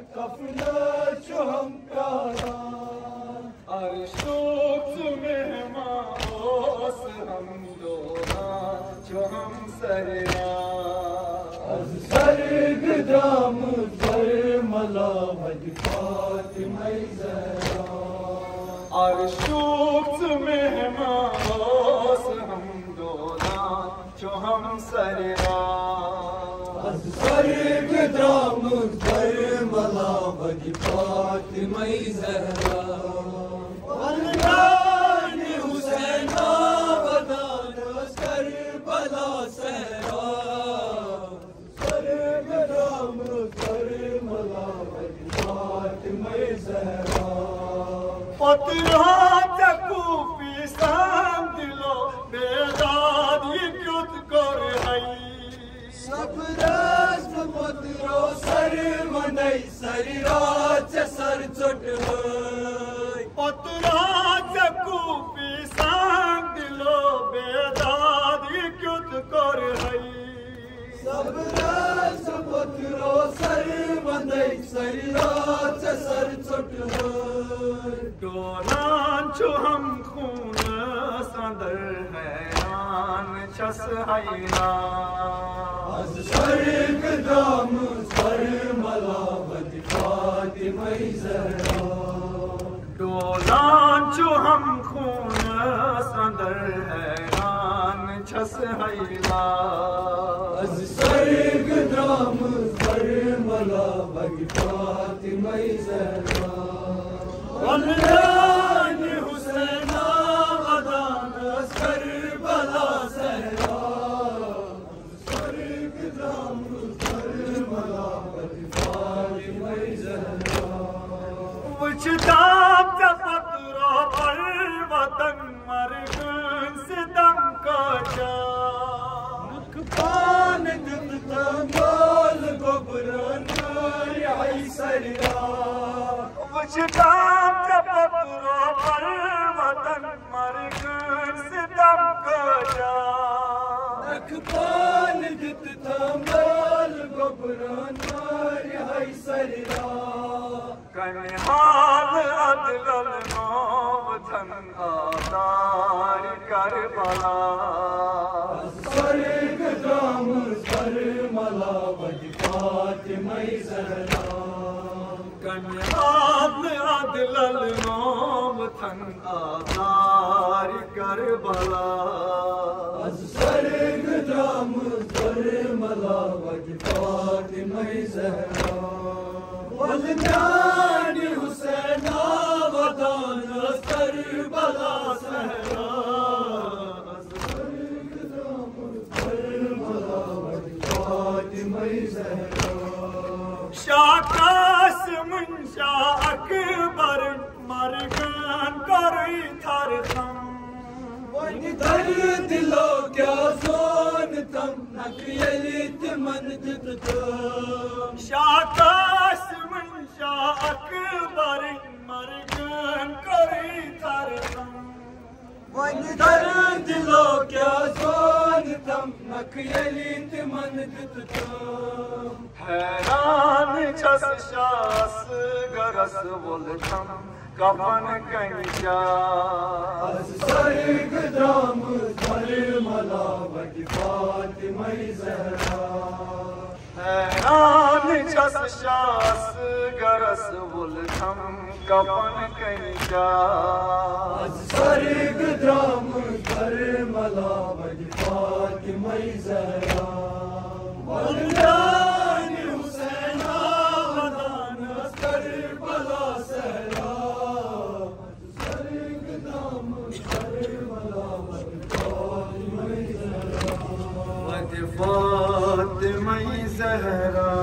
کفنا چو ہم پیارا عرشوک مہمان اوس ہم دونا چو ہم سریا از سرگ دام در ملا وج فاطمہ زہرا عرشوک مہمان اوس ہم دونا چو ہم سریا از سرگ دام در ملا وج فاطمہ زہرا والدان حسین آبادان از کربلا صحرا سرگ دام در ملا وج فاطمہ زہرا پترات کوفی سام دلو بیداد یکیوت کر ہئی سب رست پترو سر منی سری رات سر چٹ ہئی پترات کوفی سام دلو بیداد یکیوت کر ہئی سب رست پترو سر منی سری رات سر چٹ ہئی دوران چو ہم خون سندر حیران چس حیران از سرگ دام سر ملا وج فاطمہ زہرا دوران چو ہم خون سندر حیران چس حیران از سرگ دام سر ملا وج فاطمہ زہرا والدان حسین آبادان از کربلا صحرا سرگ دام در ملا وج فاطمہ زہرا وجدان پترا پر وطن مرگن ستم کاشا مکبان دلتا مال گبران ریعی سریا وجدان پترا پر وطن مرگن ستم کاشا مکبان دلتا مال گبران ریعی سریا کنحال عدل الموتن آدار کربلا سرگ دام سر ملا وج فاطمہ زہرا کنحال عدل الموتن آدار کربلا سرگ دام سر ملا وج فاطمہ زہرا والدان حسین آبادان از کربلا صحرا سرگ دام در ملا وج فاطمہ زہرا شاہ قاسم شاہ اکبر مرگن کری تھر خم ونی در دلو کیا زون تم نکیلیت من دتم شاہ قاسم شاہ اکبر مرگن کری تھر خم ونی در دلو کیا زون تم نکیلیت من دتم حیران چس شاس گرس بولتم کفن کنجا از سرگ دام در ملا وج فاطمہ زہرا حیران چس شاس گرس بولتم کفن کنجا از سرگ دام در ملا وج فاطمہ زہرا والدان حسین آبادان از کربلا صحرا سرگ دام در ملا وج فاطمہ زہرا